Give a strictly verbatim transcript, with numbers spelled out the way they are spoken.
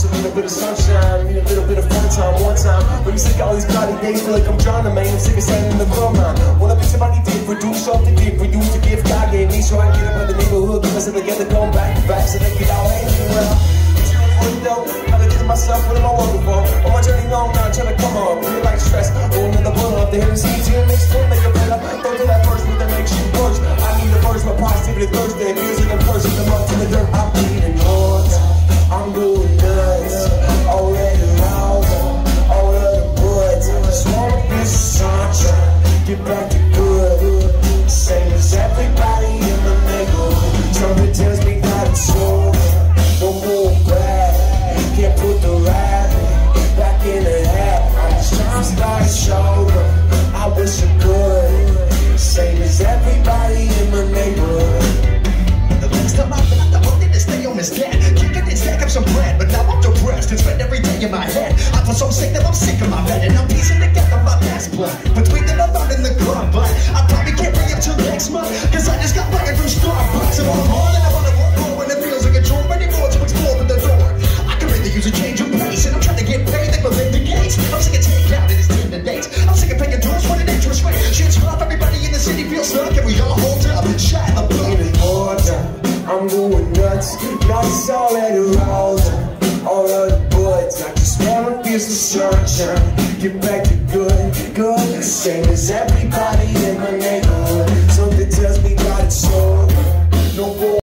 Just a little bit of sunshine, need a little bit of fun time, one time. But you sick of all these cloudy days, feel like I'm drowning, man. I'm sick of standing in the club now. Wanna be somebody different, do something different. Use the gift God gave me, so I can get up in the neighborhood, get us together, going back to back, so they get all hanging around. But you really wouldn't know how to get myself, what am I working for? On my journey long now, trying to come on, feel like stress. Going in the bottle up the hill and see you next to make a better. Don't do that first, but that makes you worse. I need the first, my positivity Thursday, music and person, them up to the dirt. I'm bleeding hard, I'm going nuts, already loud, all of the buds. I just wanna be sunshine, get back to good. Same as everybody in the neighborhood. Something tells me that it's over, no more back. Can't put the rat back in the hat. I'm just trying to start sober, I wish I could. Same as everybody in my neighborhood. The last time I've been out the hook, did stay on his dead. Kicking and stack up some bread, but now I'm depressed and spend every day in my head. I feel so sick that I'm sick of my bed, and I'm piecing together my past blood between that I'm out in the club, but I probably can't bring it till next month, cause I just got back from Starbucks. And I'm hard and I wanna work more when it feels like a chore anymore to explore the door. I could really use a change of pace, and I'm trying to get paid like Melinda Gates. I'm sick of taking out in his Tinder dates. I'm sick of paying dues for an interest rate. Shit's rough, everybody in the city feels stuck, and we all hold up, shy the blood. I'm going nuts, now it's all at aroused. All of the buds, I just wanna feel some sunshine. Get back to good, good. Same as everybody in my neighborhood. Something tells me that it's over, no more.